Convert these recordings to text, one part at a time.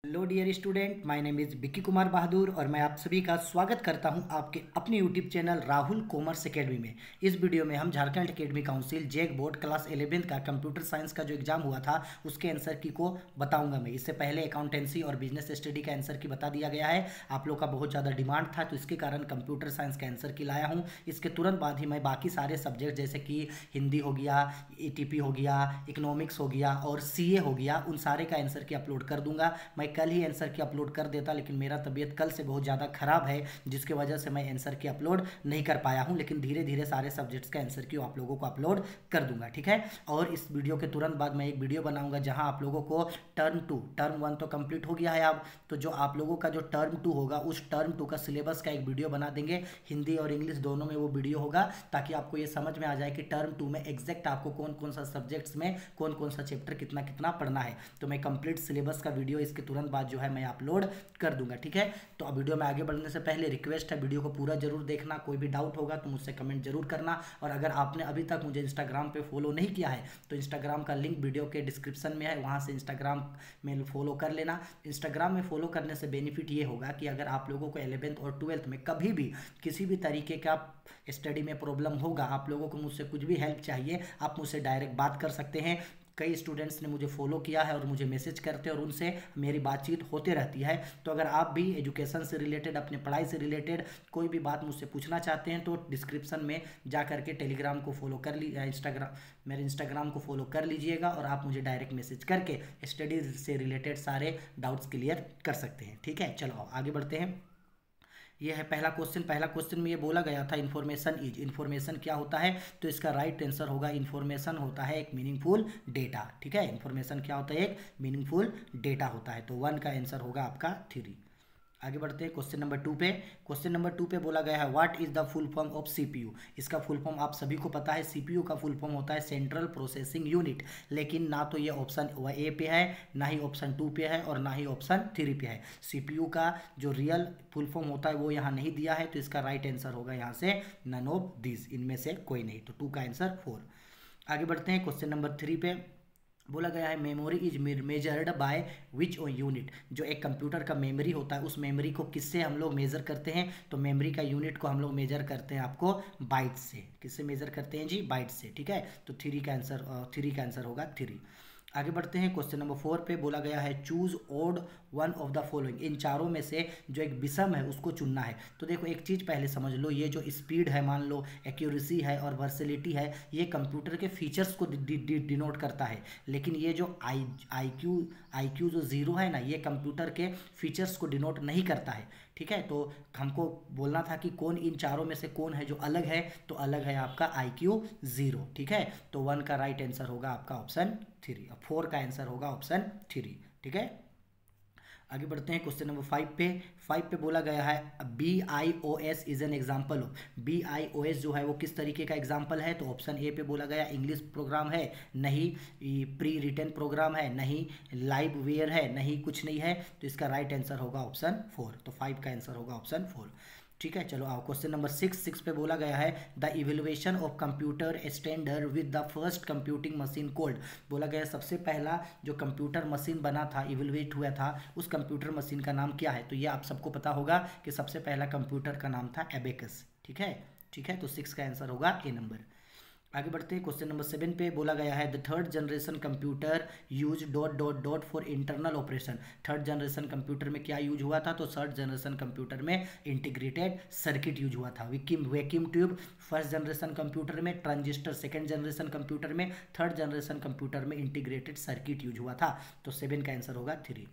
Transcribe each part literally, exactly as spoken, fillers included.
Hello dear student, my name is Bikki Kumar Bahadur और मैं आप सभी का स्वागत करता हूं आपके अपने YouTube channel Rahul commerce academy में। इस वीडियो में हम Jharkhand academy council JAC board class eleventh का कंप्यूटर साइंस का जो एग्जाम हुआ था उसके आंसर की को बताऊंगा मैं। इससे पहले अकाउंटेंसी और बिजनेस स्टडी का आंसर की बता दिया गया है। आप लोग का बहुत ज़्यादा डिमांड था तो इसके कारण कंप्यूटर साइंस का आंसर की लाया हूँ। इसके तुरंत बाद ही मैं बाकी सारे सब्जेक्ट जैसे कि हिंदी हो गया, ई टी पी हो गया, इकोनॉमिक्स हो गया और सी ए हो गया, उन सारे का आंसर की अपलोड कर दूंगा। मैं कल ही आंसर की अपलोड कर देता, लेकिन मेरा तबीयत कल से बहुत ज़्यादा ख़राब है जिसकी वजह से मैं आंसर की अपलोड नहीं कर पाया हूं। लेकिन धीरे धीरे सारे सब्जेक्ट्स का आंसर की आप लोगों को अपलोड कर दूंगा, ठीक है। और इस वीडियो के तुरंत बाद मैं एक वीडियो बनाऊंगा जहां आप लोगों को टर्म टू, टर्म वन तो कंप्लीट हो गया है अब, तो जो आप लोगों का जो टर्म टू होगा उस टर्म टू का सिलेबस का एक वीडियो बना देंगे। हिंदी और इंग्लिश दोनों में वो वीडियो होगा ताकि आपको ये समझ में आ जाए कि टर्म टू में एग्जैक्ट आपको कौन कौन सा सब्जेक्ट्स में कौन कौन सा चैप्टर कितना कितना पढ़ना है। तो मैं कंप्लीट सिलेबस का वीडियो इसके तुरंत बाद जो है मैं अपलोड कर दूंगा, ठीक है। तो अब वीडियो में आगे बढ़ने से पहले रिक्वेस्ट है, वीडियो को पूरा जरूर देखना। कोई भी डाउट होगा तो मुझसे कमेंट जरूर करना। और अगर आपने अभी तक मुझे इंस्टाग्राम पे फॉलो नहीं किया है तो इंस्टाग्राम का लिंक वीडियो के डिस्क्रिप्शन में है, वहां से इंस्टाग्राम में फॉलो कर लेना। इंस्टाग्राम में फॉलो करने से बेनिफिट ये होगा कि अगर आप लोगों को इलेवेंथ और ट्वेल्थ में कभी भी किसी भी तरीके का स्टडी में प्रॉब्लम होगा, आप लोगों को मुझसे कुछ भी हेल्प चाहिए, आप मुझसे डायरेक्ट बात कर सकते हैं। कई स्टूडेंट्स ने मुझे फॉलो किया है और मुझे मैसेज करते हैं और उनसे मेरी बातचीत होते रहती है। तो अगर आप भी एजुकेशन से रिलेटेड, अपने पढ़ाई से रिलेटेड कोई भी बात मुझसे पूछना चाहते हैं तो डिस्क्रिप्शन में जा करके टेलीग्राम को फॉलो कर लीजिए, इंस्टाग्राम मेरे इंस्टाग्राम को फॉलो कर लीजिएगा और आप मुझे डायरेक्ट मैसेज करके स्टडीज से रिलेटेड सारे डाउट्स क्लियर कर सकते हैं, ठीक है। चलो आगे बढ़ते हैं। ये है पहला क्वेश्चन। पहला क्वेश्चन में ये बोला गया था इन्फॉर्मेशन इज, इन्फॉर्मेशन क्या होता है, तो इसका राइट आंसर होगा इन्फॉर्मेशन होता है एक मीनिंगफुल डेटा, ठीक है। इन्फॉर्मेशन क्या होता है, एक मीनिंगफुल डेटा होता है। तो वन का आंसर होगा आपका थ्री। आगे बढ़ते हैं क्वेश्चन नंबर टू पे। क्वेश्चन नंबर टू पे बोला गया है what is the full form of CPU. इसका फुल फॉर्म आप सभी को पता है, सीपीयू का फुल फॉर्म होता है सेंट्रल प्रोसेसिंग यूनिट। लेकिन ना तो ये ऑप्शन ए पे है, ना ही ऑप्शन टू पे है और ना ही ऑप्शन थ्री पे है। सीपीयू का जो रियल फुल फॉर्म होता है वो यहाँ नहीं दिया है, तो इसका राइट आंसर होगा यहाँ से नन ऑफ दिस, इनमें से कोई नहीं। तो टू का आंसर फोर। आगे बढ़ते हैं क्वेश्चन नंबर थ्री पे। बोला गया है memory is measured by which unit. जो एक कंप्यूटर का मेमोरी होता है उस मेमोरी को किससे हम लोग मेजर करते हैं, तो मेमोरी का यूनिट को हम लोग मेजर करते हैं आपको बाइट से। किससे मेजर करते हैं जी, बाइट से, ठीक है। तो थ्री का आंसर थ्री का आंसर होगा थ्री। आगे बढ़ते हैं क्वेश्चन नंबर फोर पे। बोला गया है choose odd one of the following. इन चारों में से जो एक विषम है उसको चुनना है। तो देखो एक चीज़ पहले समझ लो, ये जो स्पीड है, मान लो एक्यूरेसी है और वर्सेलिटी है, ये कंप्यूटर के फीचर्स को डिनोट करता है। लेकिन ये जो I I Q I Q जो जीरो है ना, ये कंप्यूटर के फीचर्स को डिनोट नहीं करता है, ठीक है। तो हमको बोलना था कि कौन इन चारों में से कौन है जो अलग है, तो अलग है आपका आई क्यू जीरो, ठीक है। तो वन का राइट आंसर होगा आपका ऑप्शन थ्री, और फोर का आंसर होगा ऑप्शन थ्री, ठीक है। आगे बढ़ते हैं क्वेश्चन नंबर फाइव पे। फाइव पे बोला गया है B I O S is an example of. B I O S जो है वो किस तरीके का एग्जाम्पल है, तो ऑप्शन ए पे बोला गया इंग्लिश प्रोग्राम है, नहीं प्री रिटन प्रोग्राम है, नहीं लाइव वेयर है, नहीं कुछ नहीं है। तो इसका राइट आंसर होगा ऑप्शन फोर। तो फाइव का आंसर होगा ऑप्शन फोर, ठीक है। चलो आओ क्वेश्चन नंबर सिक्स। सिक्स पे बोला गया है the evaluation of computer standard with the first computing machine called. बोला गया सबसे पहला जो कंप्यूटर मशीन बना था, इवेल्युएट हुआ था, उस कंप्यूटर मशीन का नाम क्या है। तो ये आप सबको पता होगा कि सबसे पहला कंप्यूटर का नाम था एबेकस, ठीक है, ठीक है। तो सिक्स का आंसर होगा ए नंबर। आगे बढ़ते हैं क्वेश्चन नंबर सेवन पे। बोला गया है the third generation computer use dot dot dot for internal operation. Third generation computer में क्या यूज हुआ था, तो थर्ड जनरेशन कंप्यूटर में इंटीग्रेटेड सर्किट यूज हुआ था। Vacuum vacuum tube first generation computer में, ट्रांजिस्टर सेकेंड जनरेशन कंप्यूटर में, थर्ड जनरेशन कंप्यूटर में इंटीग्रेटेड सर्किट यूज हुआ था। तो सेवन का आंसर होगा थ्री।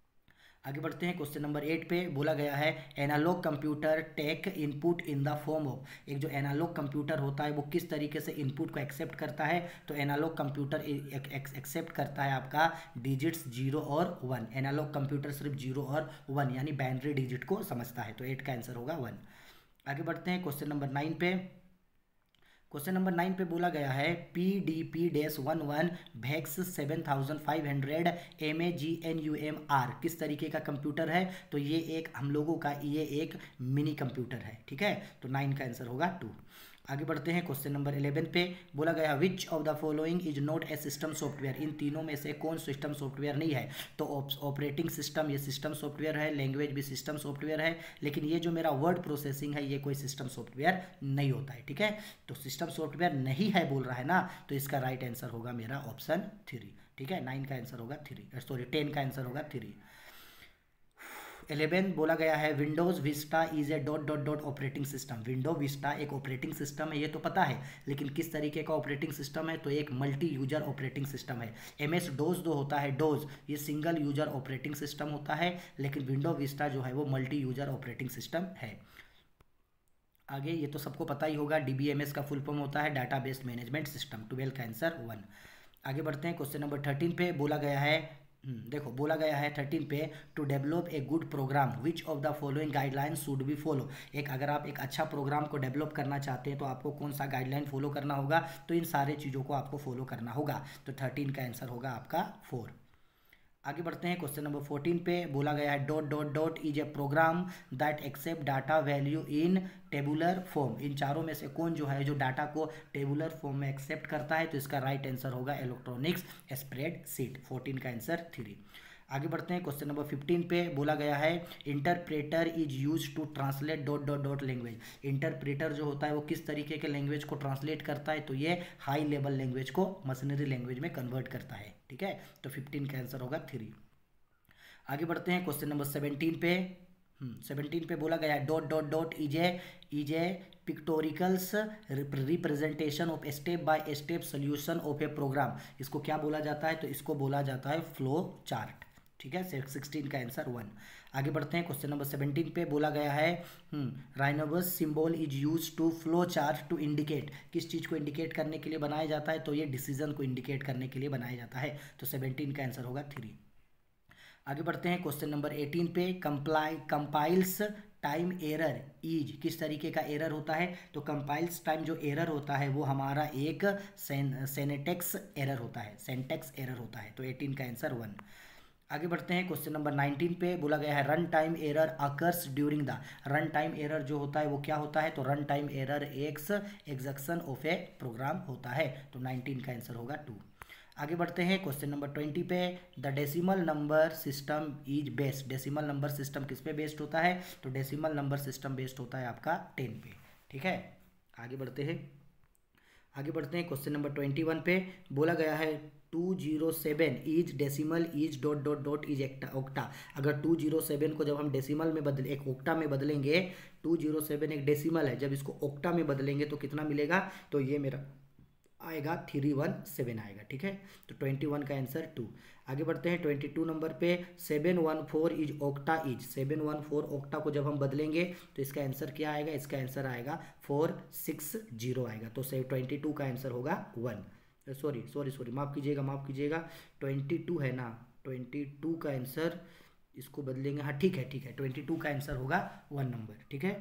आगे बढ़ते हैं क्वेश्चन नंबर एट पे। बोला गया है analog computer take input in the form of. एक जो एनालॉग कंप्यूटर होता है वो किस तरीके से इनपुट को एक्सेप्ट करता है, तो एनालॉग कंप्यूटर एक्सेप्ट करता है आपका डिजिट्स जीरो और वन। एनालॉग कंप्यूटर सिर्फ जीरो और वन यानी बाइनरी डिजिट को समझता है। तो एट का आंसर होगा वन। आगे बढ़ते हैं क्वेश्चन नंबर नाइन पे। क्वेश्चन नंबर नाइन पे बोला गया है P D P dash one one VAX seven thousand five hundred M A G N U M R किस तरीके का कंप्यूटर है, तो ये एक हम लोगों का ये एक मिनी कंप्यूटर है, ठीक है। तो नाइन का आंसर होगा टू। आगे बढ़ते हैं क्वेश्चन नंबर इलेवन पे। बोला गया which of the following is not a system software, इन तीनों में से कौन सिस्टम सॉफ्टवेयर नहीं है। तो ऑपरेटिंग सिस्टम ये सिस्टम सॉफ्टवेयर है, लैंग्वेज भी सिस्टम सॉफ्टवेयर है, लेकिन ये जो मेरा वर्ड प्रोसेसिंग है ये कोई सिस्टम सॉफ्टवेयर नहीं होता है। ठीक है, तो सिस्टम सॉफ्टवेयर नहीं है बोल रहा है ना, तो इसका राइट आंसर होगा मेरा ऑप्शन थ्री। ठीक है, नाइन का आंसर होगा थ्री, सॉरी टेन का आंसर होगा थ्री। इलेवन बोला गया है Windows Vista is a dot dot dot operating system. Window Vista एक ऑपरेटिंग सिस्टम है, ये तो पता है, लेकिन किस तरीके का ऑपरेटिंग सिस्टम है, तो एक मल्टी यूजर ऑपरेटिंग सिस्टम है। एम एस डोज जो होता है, डोज ये सिंगल यूजर ऑपरेटिंग सिस्टम होता है, लेकिन विंडो विस्टा जो है वो मल्टी यूजर ऑपरेटिंग सिस्टम है। आगे ये तो सबको पता ही होगा, डी बी एम एस का फुल फॉर्म होता है data based management system. Twelve का आंसर वन। आगे बढ़ते हैं क्वेश्चन नंबर थर्टीन पे। बोला गया है देखो बोला गया है थर्टीन पे to develop a good program which of the following guideline should be follow. एक अगर आप एक अच्छा प्रोग्राम को डेवलप करना चाहते हैं तो आपको कौन सा गाइडलाइन फॉलो करना होगा, तो इन सारे चीज़ों को आपको फॉलो करना होगा। तो थर्टीन का आंसर होगा आपका फोर। आगे बढ़ते हैं क्वेश्चन नंबर फोर्टीन पे। बोला गया है dot dot dot is a program that accept data value in tabular form. इन चारों में से कौन जो है जो डाटा को टेबुलर फॉर्म में एक्सेप्ट करता है, तो इसका राइट आंसर होगा इलेक्ट्रॉनिक्स स्प्रेडशीट। फोर्टीन का आंसर थ्री। आगे बढ़ते हैं क्वेश्चन नंबर फिफ्टीन पे। बोला गया है interpreter is use to translate dot dot dot language. Interpreter जो होता है वो किस तरीके के लैंग्वेज को ट्रांसलेट करता है, तो ये हाई लेवल लैंग्वेज को मशीनरी लैंग्वेज में कन्वर्ट करता है। ठीक है, तो फिफ्टीन का आंसर होगा थ्री। आगे बढ़ते हैं क्वेश्चन नंबर सेवनटीन पे। सेवनटीन पे बोला गया है dot dot dot is a is a pictoricals representation of step by step solution of a program. इसको क्या बोला जाता है, तो इसको बोला जाता है फ्लो चार्ट। ठीक है, सिक्सटीन का आंसर वन। आगे बढ़ते हैं क्वेश्चन नंबर सेवनटीन पे। बोला गया है rhombus symbol is use to flow chart to indicate. किस चीज़ को इंडिकेट करने के लिए बनाया जाता है, तो ये डिसीजन को इंडिकेट करने के लिए बनाया जाता है। तो सेवनटीन का आंसर होगा थ्री। आगे बढ़ते हैं क्वेश्चन नंबर एटीन पे। कंप्लाई कंपाइल्स टाइम एरर इज किस तरीके का एरर होता है, तो कंपाइल्स टाइम जो एरर होता है वो हमारा एक सेनेटेक्स एरर होता है, सेंटेक्स एरर होता है। तो एटीन का आंसर वन। आगे बढ़ते हैं क्वेश्चन नंबर नाइनटीन पे। बोला गया है run time error occurs during the. Run time error जो होता है वो क्या होता है, तो run time error ex execution of a program होता है। तो नाइनटीन का आंसर होगा टू। आगे बढ़ते हैं क्वेश्चन नंबर ट्वेंटी पे। The decimal number system is based. Decimal number system किस पे बेस्ड होता है, तो डेसिमल नंबर सिस्टम बेस्ड होता है आपका टेन पे। ठीक है, आगे बढ़ते हैं आगे बढ़ते हैं क्वेश्चन नंबर ट्वेंटी वन पे। बोला गया है two zero seven is decimal is dot dot dot is एक्टा ओक्टा। अगर टू जीरो सेवन को जब हम डेसिमल में बदले एक ओक्टा में बदलेंगे, टू जीरो सेवन एक डेसिमल है, जब इसको ओक्टा में बदलेंगे तो कितना मिलेगा, तो ये मेरा आएगा थ्री वन सेवन आएगा। ठीक है, तो ट्वेंटी वन का आंसर टू। आगे बढ़ते हैं ट्वेंटी टू नंबर पे। Seven one four is octal is. Seven one four octal को जब हम बदलेंगे तो इसका आंसर क्या आएगा, इसका आंसर आएगा फोर सिक्स जीरो आएगा। तो से ट्वेंटी टू का आंसर होगा वन। सॉरी सॉरी सॉरी माफ़ कीजिएगा माफ़ कीजिएगा ट्वेंटी टू है ना, ट्वेंटी टू का आंसर इसको बदलेंगे, हाँ ठीक है ठीक है, ट्वेंटी टू का आंसर होगा वन नंबर। ठीक है,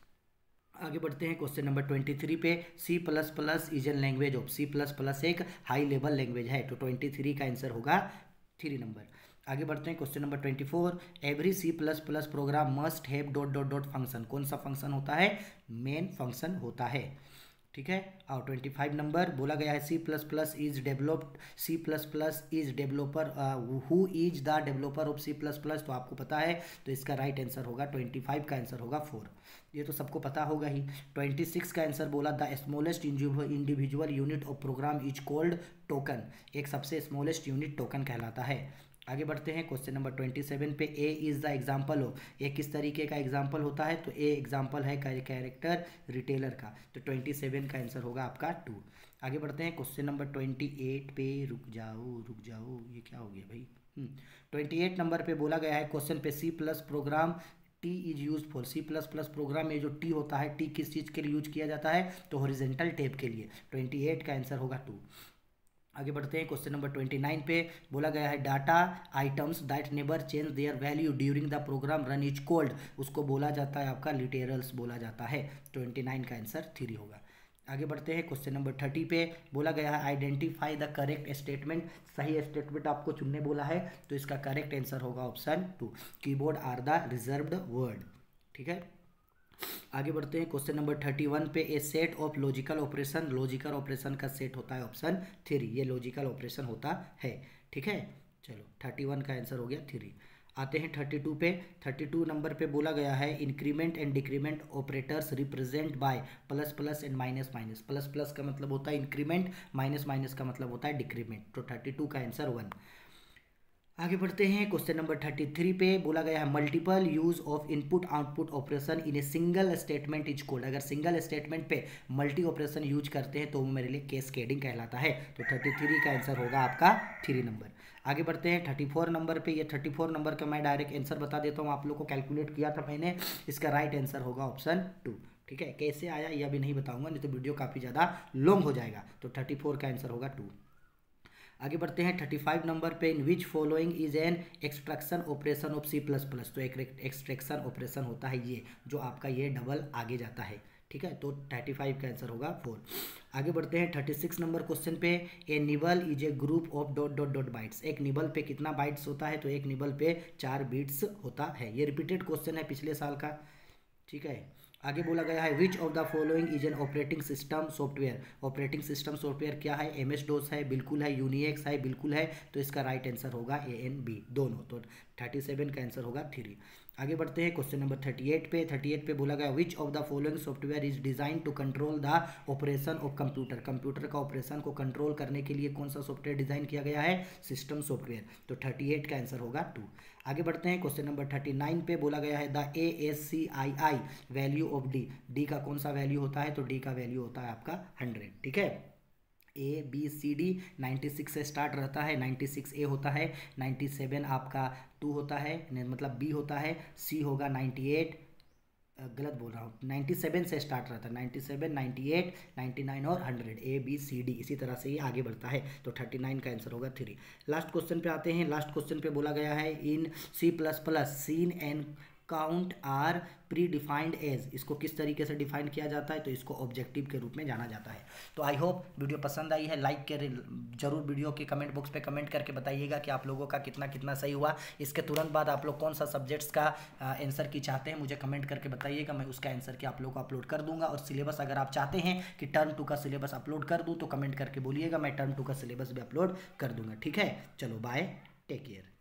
आगे बढ़ते हैं क्वेश्चन नंबर ट्वेंटी थ्री पे। C plus plus is an language of. C plus plus एक हाई लेवल लैंग्वेज है। तो ट्वेंटी थ्री का आंसर होगा थ्री नंबर। आगे बढ़ते हैं question number twenty four. Every C plus plus program must have dot dot dot function. कौन सा फंक्शन होता है, मेन फंक्शन होता है। ठीक है, और ट्वेंटी फाइव नंबर बोला गया है C plus plus is developed. C plus plus is developer who is the developer of C plus plus. तो आपको पता है, तो इसका राइट आंसर होगा ट्वेंटी फाइव का आंसर होगा फोर। ये तो सबको पता होगा ही। ट्वेंटी सिक्स का आंसर बोला the smallest individual unit of program is called token. एक सबसे स्मॉलेस्ट यूनिट टोकन कहलाता है। आगे बढ़ते हैं क्वेश्चन नंबर ट्वेंटी सेवन पे। A is the example of. A किस तरीके का एग्जाम्पल होता है, तो ए एग्जाम्पल है कैरेक्टर रिटेलर का। तो ट्वेंटी सेवन का आंसर होगा आपका टू। आगे बढ़ते हैं क्वेश्चन नंबर ट्वेंटी एट पे। रुक जाओ रुक जाओ ये क्या हो गया भाई। ट्वेंटी एट नंबर पे बोला गया है क्वेश्चन पे C plus program T is use for. C plus plus program में जो टी होता है, टी किस चीज़ के लिए यूज किया जाता है, तो हॉरिजॉन्टल टैब के लिए। ट्वेंटी एट का आंसर होगा टू। आगे बढ़ते हैं क्वेश्चन नंबर ट्वेंटी नाइन पे। बोला गया है data items that never change their value during the program run is called. उसको बोला जाता है आपका लिटरल्स बोला जाता है। ट्वेंटी नाइन का आंसर थ्री होगा। आगे बढ़ते हैं क्वेश्चन नंबर थर्टी पे। बोला गया है आइडेंटिफाई द करेक्ट स्टेटमेंट। सही स्टेटमेंट आपको चुनने बोला है, तो इसका करेक्ट आंसर होगा option two, keyboard are the reserved word. ठीक है, आगे बढ़ते हैं क्वेश्चन नंबर थर्टी वन पे। A set of logical operation, logical operation का सेट होता है ऑप्शन थ्री, ये लॉजिकल ऑपरेशन होता है। ठीक है, चलो थर्टी वन का आंसर हो गया थ्री। आते हैं थर्टी टू पे। थर्टी टू नंबर पे बोला गया है increment and decrement operators represent by plus plus and minus minus. Plus plus का मतलब होता है इंक्रीमेंट, माइनस माइनस का मतलब होता है डिक्रीमेंट। तो थर्टी टू का आंसर वन। आगे बढ़ते हैं क्वेश्चन नंबर थर्टी थ्री पे। बोला गया है multiple use of input output operation in a single statement is code. अगर सिंगल स्टेटमेंट पे मल्टी ऑपरेशन यूज करते हैं तो वो मेरे लिए कैस्केडिंग कहलाता है। तो थर्टी थ्री का आंसर होगा आपका थ्री नंबर। आगे बढ़ते हैं थर्टी फोर नंबर पे। ये थर्टी फोर नंबर का मैं डायरेक्ट आंसर बता देता हूँ, आप लोग को कैलकुलेट किया था मैंने। इसका राइट आंसर होगा ऑप्शन टू। ठीक है, कैसे आया यह भी नहीं बताऊंगा, नहीं तो वीडियो काफ़ी ज़्यादा लॉन्ग हो जाएगा। तो थर्टी फोर का आंसर होगा टू। आगे बढ़ते हैं थर्टी फाइव नंबर पे। In which following is an extraction operation of C plus plus. तो एक एक्सट्रैक्शन ऑपरेशन होता है ये, जो आपका ये डबल आगे जाता है। ठीक है, तो थर्टी फाइव का आंसर होगा फोर। आगे बढ़ते हैं थर्टी सिक्स नंबर क्वेश्चन पे। A nibble is a group of dot dot dot bytes. एक निबल पे कितना बाइट्स होता है, तो एक निबल पे चार बिट्स होता है। ये रिपीटेड क्वेश्चन है पिछले साल का। ठीक है, आगे बोला गया है which of the following is an operating system software. Operating system software क्या है, एम एस डोस है, बिल्कुल है, यूनिएक्स है, बिल्कुल है। तो इसका राइट आंसर होगा ए एन बी दोनों। तो थर्टी सेवन का आंसर होगा थ्री। आगे बढ़ते हैं क्वेश्चन नंबर थर्टी एट पे। थर्टी एट पे बोला गया which of the following software is design to control the operation of computer. Computer का ऑपरेशन को कंट्रोल करने के लिए कौन सा सॉफ्टवेयर डिजाइन किया गया है, सिस्टम सॉफ्टवेयर। तो थर्टी एट का आंसर होगा टू। आगे बढ़ते हैं क्वेश्चन नंबर थर्टी नाइन पे। बोला गया है the A S C I I value of D. D का कौन सा वैल्यू होता है, तो डी का वैल्यू होता है आपका हंड्रेड। ठीक है, A B C D ninety six से स्टार्ट रहता है, नाइन्टी सिक्स ए होता है, नाइन्टी सेवन आपका टू होता है, मतलब बी होता है, सी होगा नाइन्टी एट, गलत बोल रहा हूँ, नाइन्टी सेवन से स्टार्ट रहता है, ninety seven, ninety eight, ninety nine और hundred, A B C D इसी तरह से ये आगे बढ़ता है। तो थर्टी नाइन का आंसर होगा थ्री। लास्ट क्वेश्चन पे आते हैं। लास्ट क्वेश्चन पे बोला गया है in C plus plus cin and count are predefined as. इसको किस तरीके से डिफाइन किया जाता है, तो इसको ऑब्जेक्टिव के रूप में जाना जाता है। तो आई होप वीडियो पसंद आई है, लाइक करें जरूर, वीडियो के कमेंट बॉक्स पे कमेंट करके बताइएगा कि आप लोगों का कितना कितना सही हुआ। इसके तुरंत बाद आप लोग कौन सा सब्जेक्ट्स का आंसर की चाहते हैं मुझे कमेंट करके बताइएगा, मैं उसका आंसर की आप लोग को अपलोड कर दूंगा। और सिलेबस अगर आप चाहते हैं कि टर्म टू का सिलेबस अपलोड कर दूँ तो कमेंट करके बोलिएगा, मैं टर्म टू का सिलेबस भी अपलोड कर दूंगा। ठीक है, चलो बाय, टेक केयर।